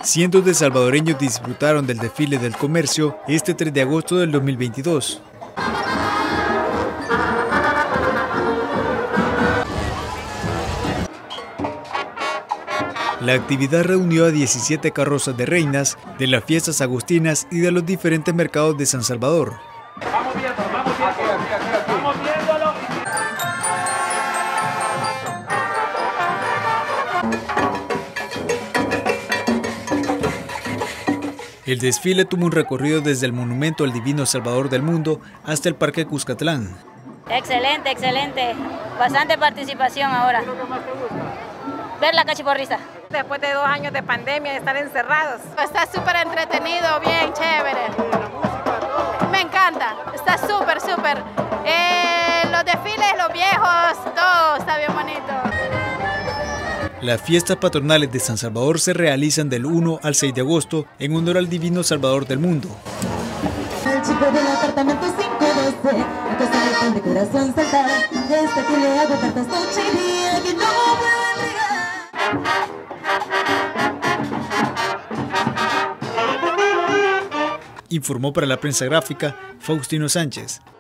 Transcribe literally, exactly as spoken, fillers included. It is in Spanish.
Cientos de salvadoreños disfrutaron del desfile del comercio este tres de agosto del dos mil veintidós. La actividad reunió a diecisiete carrozas de reinas, de las fiestas agustinas y de los diferentes mercados de San Salvador. Vamos viendo, vamos viendo, vamos viéndolo. El desfile tuvo un recorrido desde el Monumento al Divino Salvador del Mundo hasta el Parque Cuscatlán. Excelente, excelente. Bastante participación ahora. ¿Qué es lo que más te gusta? Ver la cachiporrista. Después de dos años de pandemia, de estar encerrados. Está súper entretenido, bien chévere. Me encanta, está súper, súper. Eh, los desfiles, los viejos, todo está bien bonito. Las fiestas patronales de San Salvador se realizan del uno al seis de agosto en honor al Divino Salvador del Mundo. El chico del apartamento cinco doce, la cosa de corazón saltar, desde que le hago cartas noche y día que no puedo entregar. Informó para la prensa gráfica Faustino Sánchez.